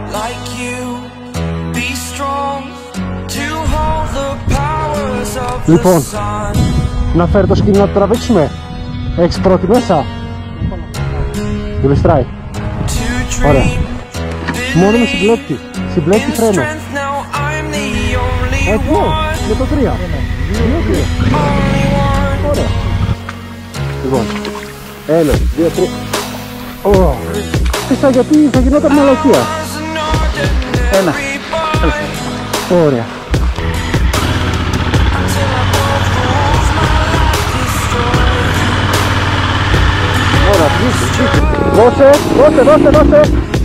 like you. Be strong to hold the powers of the sun. Να φέρει το σκηνή να το τραβήξουμε. Έχεις πρώτη μέσα. Γλιστράει. Ωραία. Μόνο με συμπλέκτη. Συμπλέκτη φρένο. Έτσι, με το 3. Ωραία. Λοιπόν, 1, 2, 3. Πήσα γιατί θα γινόταν μαλακία. 1. Ωραία. Ωραία, δώσε.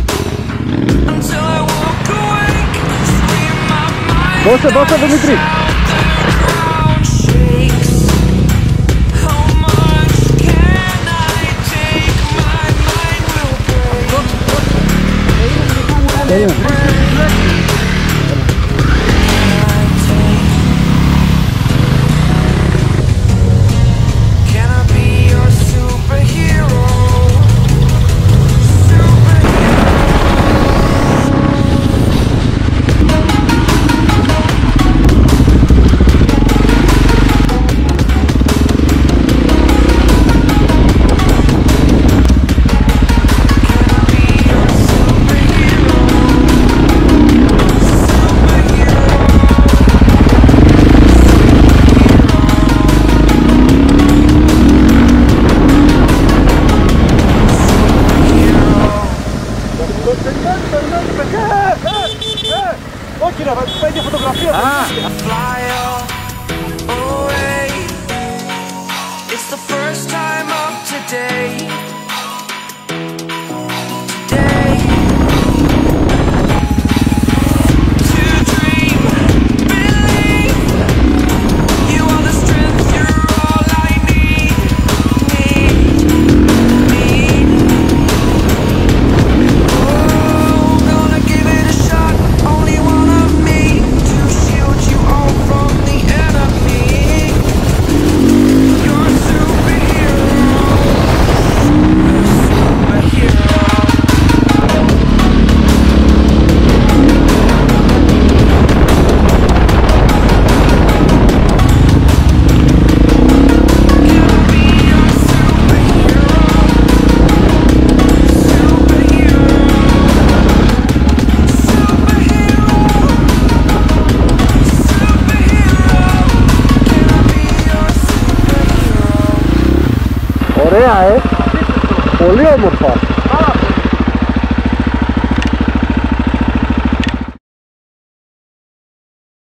Δώσε, Δημήτρη. Όχι, να πάει για φωτογραφία. It's the first time